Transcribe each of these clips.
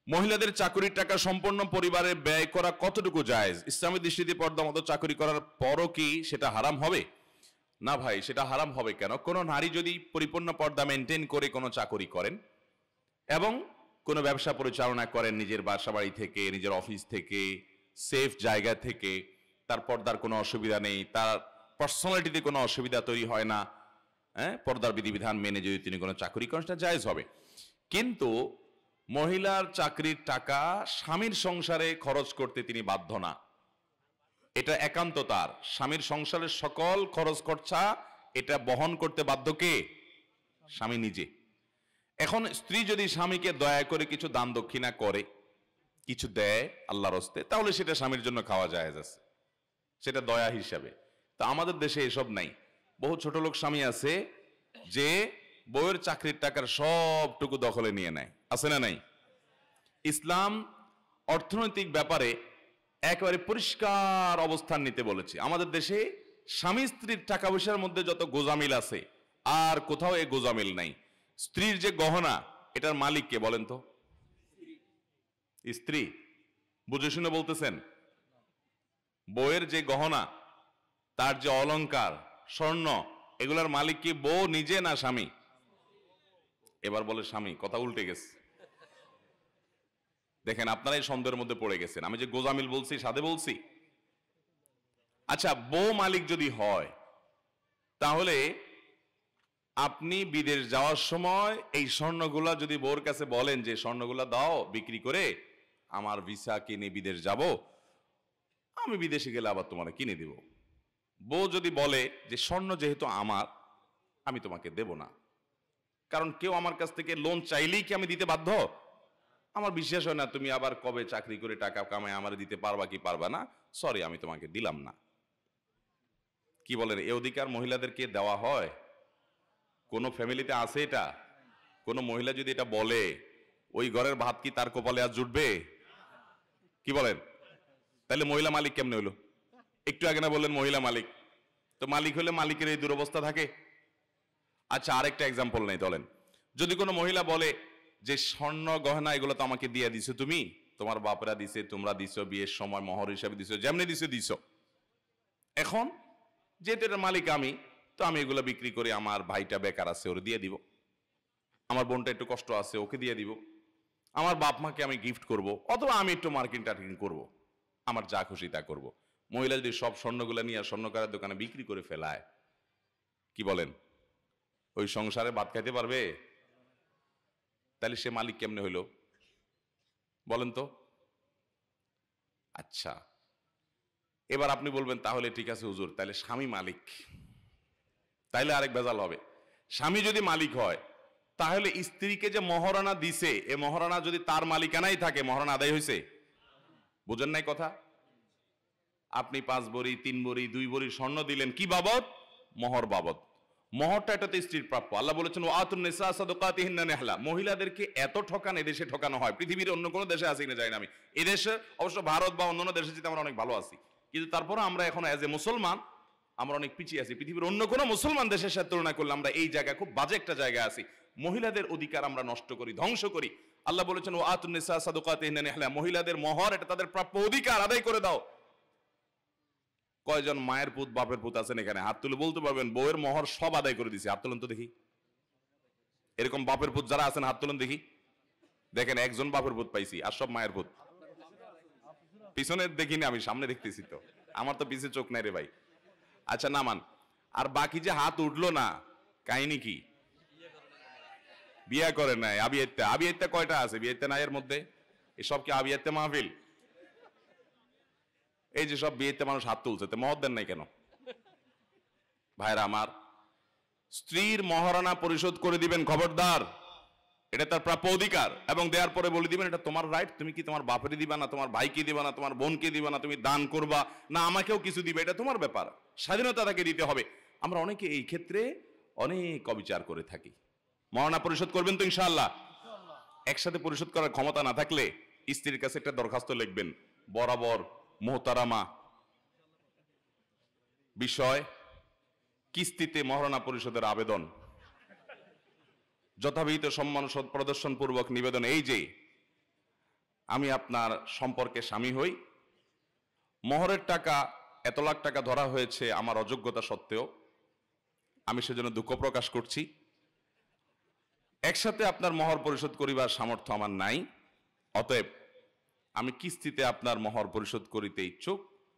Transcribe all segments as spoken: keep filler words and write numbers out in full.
মহিলাদের চাকরির টাকা সম্পূর্ণ পরিবারে ব্যয় করা কতটুকু জায়েজ? ইসলামী দৃষ্টিতে পর্দা মতো চাকরি করার পরও কি সেটা হারাম হবে? না ভাই, সেটা হারাম হবে কেন? কোনো নারী যদি পরিপূর্ণ পর্দা মেনটেন করে কোনো চাকরি করেন এবং কোনো ব্যবসা পরিচালনা করেন নিজের বাসা বাড়ি থেকে, নিজের অফিস থেকে, সেফ জায়গা থেকে, তার পর্দার কোনো অসুবিধা নেই, তার পার্সোনালিটিতে কোনো অসুবিধা তৈরি হয় না, হ্যাঁ, পর্দার বিধিবিধান মেনে যদি তিনি কোনো চাকরি করেন সেটা জায়েজ হবে। কিন্তু মহিলার চাকরির টাকা স্বামীর সংসারে খরচ করতে তিনি বাধ্য না, এটা একান্ত তার। স্বামীর সংসারের সকল খরচ খরচা এটা বহন করতে বাধ্য কে? স্বামী নিজে। এখন স্ত্রী যদি স্বামীকে দয়া করে কিছু দান দক্ষিণা করে, কিছু দেয় আল্লাহর হস্তে, তাহলে সেটা স্বামীর জন্য খাওয়া জায়েজ আছে, সেটা দয়া হিসাবে। তা আমাদের দেশে এসব নাই। বহু ছোট লোক স্বামী আছে যে বউয়ের চাকরির টাকার সবটুকু দখলে নিয়ে নেয়, আছে না নাই? ইসলাম অর্থনৈতিক ব্যাপারে একেবারে পরিষ্কার অবস্থান নিতে বলেছে। আমাদের দেশে স্বামী স্ত্রীর টাকা পয়সার মধ্যে যত গোজামিল আছে আর কোথাও এই গোজামিল নাই। স্ত্রীর যে গহনা, এটার মালিক কে বলেন তো? স্ত্রী। বুঝে শুনে বলতেছেন? বউয়ের যে গহনা, তার যে অলংকার, স্বর্ণ, এগুলার মালিক কি বউ নিজে না স্বামী? এবার বলে স্বামী, কথা উল্টে গেছে। দেখেন, আপনারা এই সন্দেহের মধ্যে পড়ে গেছেন। আমি যে গোজামিল বলছি সাদে বলছি? আচ্ছা, বউ মালিক যদি হয় তাহলে আপনি বিদেশ যাওয়ার সময় এই স্বর্ণগুলা যদি বউর কাছে বলেন যে স্বর্ণগুলা দাও বিক্রি করে, আমার ভিসা কিনে বিদেশ যাব, আমি বিদেশে গেলে আবার তোমাকে কিনে দিব। বউ যদি বলে যে স্বর্ণ যেহেতু আমার, আমি তোমাকে দেব না, কারণ কেউ আমার কাছ থেকে লোন চাইলেই কি আমি দিতে বাধ্য? আমার বিশ্বাস হয় না তুমি আবার কবে চাকরি করে টাকা কামায় আমার দিতে পারবা কি পারবা না, সরি আমি তোমাকে দিলাম না। কি বলেন, এ অধিকার মহিলাদেরকে দেওয়া হয়? কোন ফ্যামিলিতে আছে এটা? কোন মহিলা যদি এটা বলে, ওই ঘরের ভাত কি তার কপালে আর জুটবে? কি বলেন? তাহলে মহিলা মালিক কেমনে হইলো? একটু আগে না বললেন মহিলা মালিক, তো মালিক হলে মালিকের এই দুরবস্থা থাকে? আচ্ছা, আরেকটা এক্সাম্পল নেই, বলেন যদি কোনো মহিলা বলে যে স্বর্ণ গহনা এগুলো তো আমাকে দিয়ে দিছো তুমি, তোমার বাপরা দিছে, তোমরা দিছো, বিয়ের সময় মোহর হিসাবে দিছো, যেমনি দিছো দিছো, এখন যেহেতু এটার মালিক আমি, তো আমি এগুলো বিক্রি করে আমার ভাইটা বেকার আছে ওরে দিয়ে দিব, আমার বোনটা একটু কষ্ট আছে ওকে দিয়ে দিব, আমার বাপ মাকে আমি গিফট করব, অথবা আমি একটু মার্কিন টার্কিং করব, আমার যা খুশি তা করব। মহিলা যদি সব স্বর্ণগুলো নিয়ে স্বর্ণকারের দোকানে বিক্রি করে ফেলায়, কি বলেন, ওই সংসারে ভাত খাইতে পারবে? তাহলে সে মালিক কেমনে হইল বলেন তো? আচ্ছা, এবার আপনি বলবেন তাহলে ঠিক আছে হুজুর, তাহলে স্বামী মালিক, তাইলে আরেক ভেজাল হবে। স্বামী যদি মালিক হয় তাহলে স্ত্রীকে যে মহারণা দিছে, এ মহারণা যদি তার মালিকানাই থাকে, মহারণা আদায় হয়েছে? বুঝেন নাই কথা? আপনি পাঁচ বড়ি, তিন বড়ি, দুই বড়ি স্বর্ণ দিলেন, কি বাবদ? মোহর বাবদ। মোহরটা এটাতে স্ত্রীর প্রাপ্য। আল্লাহ বলেছেন ওয়াতুন নিসা সাদাকাতিহিন্না নিহলা। মহিলাদেরকে এত ঠকান এদেশে ঠকানো হয়, পৃথিবীর অন্য কোনো দেশে আছে কিনা জানি না আমি। এদেশে অবশ্য ভারত বা অন্যান্য দেশে যেতে আমরা অনেক ভালো আছি, কিন্তু তারপরে আমরা এখন অ্যাজ এ মুসলমান আমরা অনেক পিছিয়ে আছি। পৃথিবীর অন্য কোনো মুসলমান দেশের সাথে তুলনা করলে আমরা এই জায়গায় খুব বাজে একটা জায়গায় আছি। মহিলাদের অধিকার আমরা নষ্ট করি, ধ্বংস করি। আল্লাহ বলেছেন ওয়াতুন নিসা সাদাকাতিহিন্না নিহলা, মহিলাদের মোহর এটা তাদের প্রাপ্য অধিকার, আদায় করে দাও। কয়জন মায়ের পুত বাপের পুত আছেন এখানে? হাত তুলে বলতে পারবেন বউয়ের মোহর সব আদায় করে দিছে? হাত তুলেন তো দেখি। এরকম বাপের পুত যারা আছেন হাত তুলেন দেখি। দেখেন, একজন বাপের পুত পাইছি, আর সব মায়ের পুত। পিছনে দেখিনি আমি, সামনে দেখতেছি তো, আমার তো পিছে চোখ নাই রে ভাই। আচ্ছা নামান। আর বাকি যে হাত উঠলো না, কাহিনী কি? বিয়া করে নাই, আবিয়াত্তা। আবিয়াত্তা কয়টা আছে? বিয়াত্তা নাই এর মধ্যে? এসব কি আবিয়াত্তা মাহফিল? এই যে সব বিয়েতে মানুষ হাত তুলছে, তো মহর দেন নাই কেন? ভাইরা আমার, স্ত্রীর মহারণা পরিশোধ করে দিবেন, খবরদার, এটা তার প্রাপ্য অধিকার। এবং দেওয়ার পরে বলে দিবেন এটা তোমার রাইট, তুমি কি তোমার বাপেরই দিবা না, তোমার ভাইকে দিবা না, তোমার বোনকে দিবা না, তুমি দান করবা না আমাকেও কিছু দিবে, এটা তোমার ব্যাপার, স্বাধীনতা তাকে দিতে হবে। আমরা অনেকে এই ক্ষেত্রে অনেক অবিচার করে থাকি। মহারণা পরিশোধ করবেন তো ইনশাআল্লাহ? একসাথে পরিশোধ করার ক্ষমতা না থাকলে স্ত্রীর কাছে একটা দরখাস্ত লিখবেন, বরাবর মোহতারামা বিষয় কিস্তিতে মহারণা পরিশোধের আবেদন, যথাবিহিত সম্মান প্রদর্শন পূর্বক নিবেদন। এই যে আমি আপনার সম্পর্কে স্বামী হই, মোহরের টাকা এত লাখ টাকা ধরা হয়েছে আমার অযোগ্যতা সত্ত্বেও, আমি সেজন্য দুঃখ প্রকাশ করছি। একসাথে আপনার মোহর পরিশোধ করিবার সামর্থ্য আমার নাই, অতএব আমি কিস্তিতে আপনার মোহর পরিশোধ করিতে ইচ্ছুক,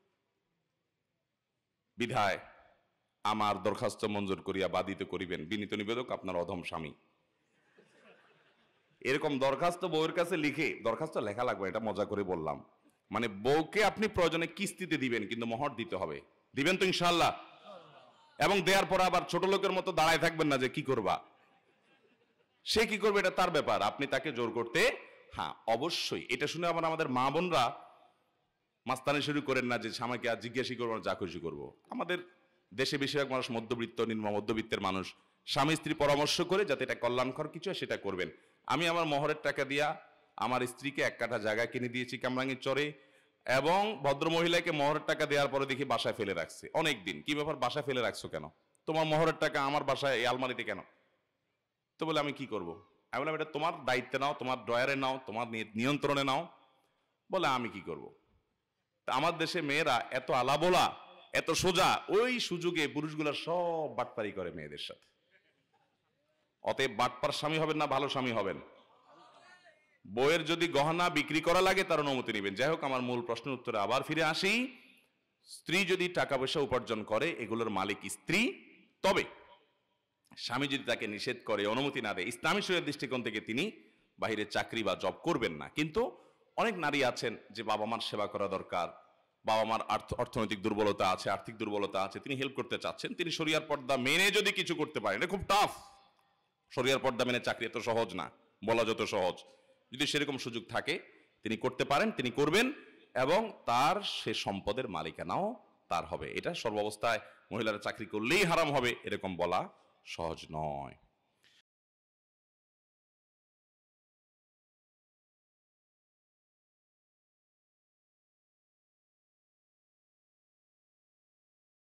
বিধায় আমার দরখাস্ত মঞ্জুর করিয়া বাধিত করিবেন, বিনীত নিবেদক আপনার অধম স্বামী। এরকম দরখাস্ত বউয়ের কাছে লিখে, দরখাস্ত লেখা লাগবে, এটা মজা করে বললাম, মানে বউকে আপনি প্রয়োজনে কিস্তিতে দিবেন, কিন্তু মোহর দিতে হবে। দিবেন তো ইনশাআল্লাহ? এবং দেওয়ার পর আবার ছোট লোকের মতো দাঁড়ায় থাকবেন না যে কি করবা, সে কি করবে এটা তার ব্যাপার, আপনি তাকে জোর করতে, হ্যাঁ অবশ্যই। এটা শুনে আবার আমাদের মা বোনরা মাস্তানি শুরু করেন না যে স্বামীকে আর জিজ্ঞাসা করবো না, যা খুশি করবো। আমাদের দেশে বেশিরভাগ মানুষ মধ্যবিত্ত, নিম্ন মধ্যবিত্তের মানুষ, স্বামী স্ত্রী পরামর্শ করে যাতে এটা কল্যাণকর কিছু হয় সেটা করবেন। আমি আমার মোহরের টাকা দিয়া আমার স্ত্রীকে এক কাঠা জায়গা কিনে দিয়েছি কামরাঙ্গীর চরে, এবং ভদ্র মহিলাকে মোহরের টাকা দেওয়ার পরে দেখি বাসায় ফেলে রাখছে অনেক দিন। কি ব্যাপার, বাসায় ফেলে রাখছো কেন? তোমার মোহরের টাকা আমার বাসায় এই আলমারিতে কেন? তো বলে আমি কি করব? আমি বললাম এটা তোমার দায়িত্বে নাও, তোমার ড্রয়ারে নাও, তোমার নিয়ন্ত্রণে নাও। বলে আমি কি করব? তা আমার দেশে মেয়েরা এত আলাবোলা, এত সোজা, ওই সুযোগে পুরুষগুলা সব বাটপারি করে মেয়েদের সাথে। অতএব বাটপার স্বামী হবেন না ভালো স্বামী হবেন। বইয়ের যদি গহনা বিক্রি করা লাগে তার অনুমতি নেবেন। যাই হোক, আমার মূল প্রশ্নের উত্তরে আবার ফিরে আসি। স্ত্রী যদি টাকা পয়সা উপার্জন করে, এগুলোর মালিক স্ত্রী। তবে স্বামী যদি তাকে নিষেধ করে, অনুমতি না দেয়, ইসলামী শরীয়তের দৃষ্টিকোণ থেকে তিনি বাইরে চাকরি বা জব করবেন না। কিন্তু অনেক নারী আছেন যে বাবা মার সেবা করা দরকার, বাবা মার অর্থনৈতিক দুর্বলতা আছে, আর্থিক দুর্বলতা আছে, তিনি হেল্প করতে চাচ্ছেন, তিনি শরিয়ার পর্দা মেনে যদি কিছু করতে পারেন, এটা খুব টাফ। শরিয়ার পর্দা মেনে চাকরি এত সহজ না, বলা যত সহজ। যদি সেরকম সুযোগ থাকে তিনি করতে পারেন, তিনি করবেন, এবং তার সে সম্পদের মালিকানাও তার হবে। এটা সর্বাবস্থায় মহিলারা চাকরি করলেই হারাম হবে এরকম বলা সহজ নয়।